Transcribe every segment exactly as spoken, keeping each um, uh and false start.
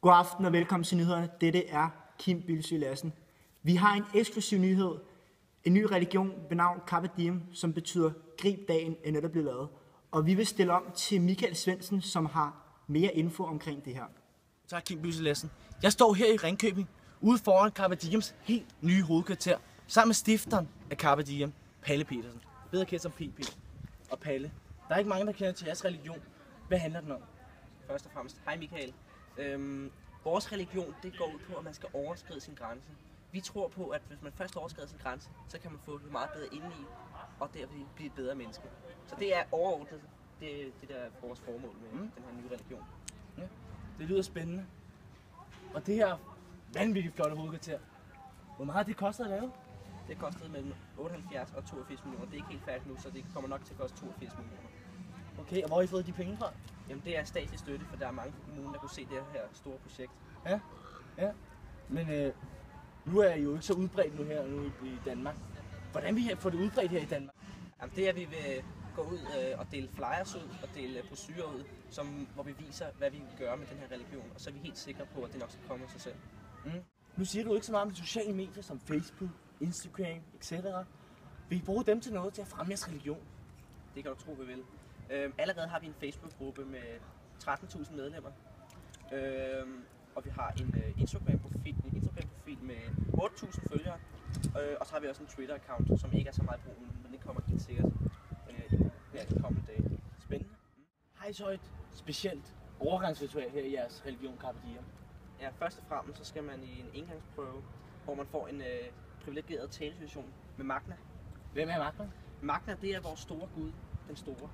God aften og velkommen til nyhederne. Dette er Kim Bilsøe Lassen. Vi har en eksklusiv nyhed. En ny religion ved navn Carpe Diem, som betyder grib dagen, er netop blevet lavet. Og vi vil stille om til Michael Svendsen, som har mere info omkring det her. Tak, Kim Bilsøe Lassen. Jeg står her i Ringkøbing, ude foran Carpe Diems helt nye hovedkvarter, sammen med stifteren af Carpe Diem, Palle Petersen. Bedre kendt som P P. Og Palle, der er ikke mange, der kender til jeres religion. Hvad handler den om? Først og fremmest, hej Michael. Øhm, vores religion, det går ud på, at man skal overskride sin grænse. Vi tror på, at hvis man først overskrider sin grænse, så kan man få det meget bedre indeni, og derved blive et bedre menneske. Så det er overordnet, det, det der er vores formål med mm. den her nye religion. Ja, det lyder spændende. Og det her vanvittigt flotte hovedkvarter, hvor meget det koster at lave? Det kostede mellem otteoghalvfjerds og toogfirs millioner. Det er ikke helt færdigt nu, så det kommer nok til at koste toogfirs millioner. Okay, og hvor har I fået de penge fra? Jamen det er statslig støtte, for der er mange kommuner, der kunne se det her store projekt. Ja, ja. Men øh, nu er I jo ikke så udbredt nu her nu i Danmark. Hvordan vil I få det udbredt her i Danmark? Jamen det er, at vi vil gå ud øh, og dele flyers ud og dele brochurer ud, som, hvor vi viser, hvad vi gør med den her religion. Og så er vi helt sikre på, at det nok skal komme af sig selv. Mm. Nu siger du ikke så meget om sociale medier som Facebook, Instagram, et cetera. Vil I bruge dem til noget til at fremme jeres religion? Det kan du tro, vi vil. Øhm, allerede har vi en Facebook-gruppe med tretten tusind medlemmer. Øhm, og vi har en uh, Instagram-profil, en Instagram-profil med otte tusind følgere. Øh, og så har vi også en Twitter-account, som ikke er så meget brug, men det kommer helt sikkert øh, i ja, de kommende dage. Spændende. Mm. Har I så et specielt overgangsritual her i jeres religion, Carpe Diem? Ja, først og fremmest så skal man i en indgangsprøve, hvor man får en øh, privilegeret talesituation med Magna. Hvem er Magna? Magna, det er vores store Gud, den store.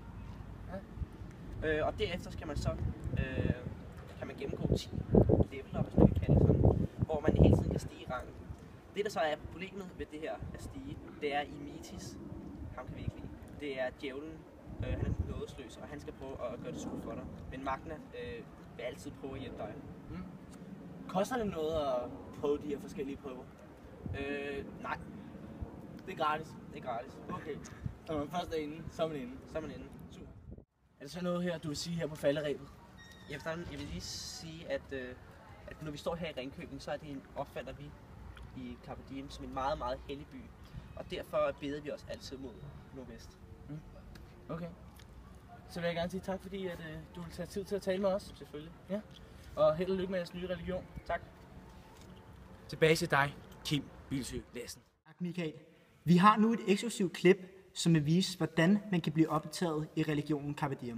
Ja. Øh, og derefter skal man så øh, kan man gennemgå ti leveler, hvis man kan kalde det sådan, hvor man hele tiden kan stige i rangen. Det der så er problemet ved det her at stige, det er i Mitis. Ham kan vi ikke lide. Det er djævlen. Øh, han er nådesløs, og han skal prøve at gøre det surt for dig. Men Magna øh, vil altid prøve at hjælpe dig. Mm. Koster det noget at prøve de her forskellige prøver? Øh, nej. Det er gratis? Det er gratis. Okay. Når man først er inde, så er man inde. Så er man inde. Super. Er der så noget her, du vil sige her på falderebet? Jeg vil, jeg vil lige sige, at, øh, at når vi står her i Ringkøbing, så er det en, opfatter vi i Carpe Diem som en meget, meget hellig by. Og derfor beder vi os altid mod nordvest. Mm. Okay. Så vil jeg gerne sige tak, fordi at, øh, du vil tage tid til at tale med os. Selvfølgelig. Ja. Og held og lykke med jeres nye religion. Tak. Tilbage til dig, Kim Bilsøe Lassen. Tak, Michael. Vi har nu et eksklusivt klip, som vil vise, hvordan man kan blive optaget i religionen Carpe Diem.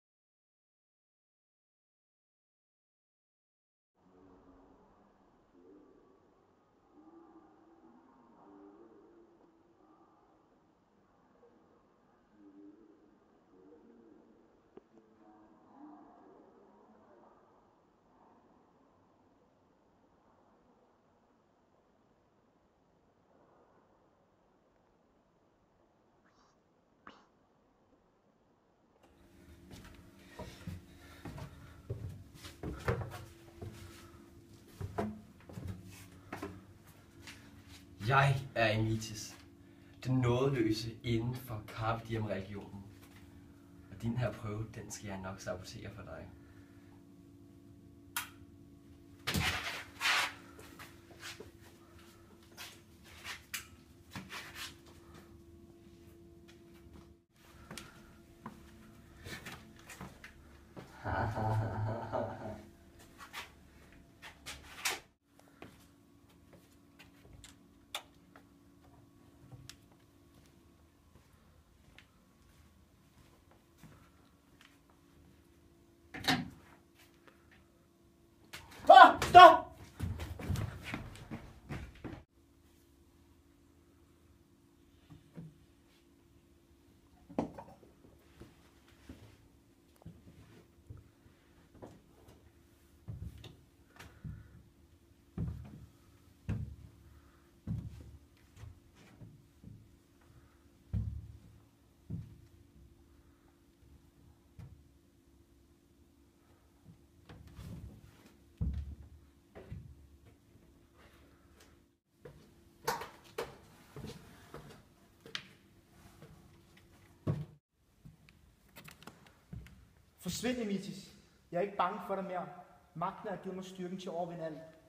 Jeg er Emitis, den nådeløse inden for Carpe Diem-religionen. Og din her prøve, den skal jeg nok sabotere for dig. Stop! Stop! Forsvind, Emitis. Jeg er ikke bange for dig mere. Magten er givet mig styrken til at overvinde alt.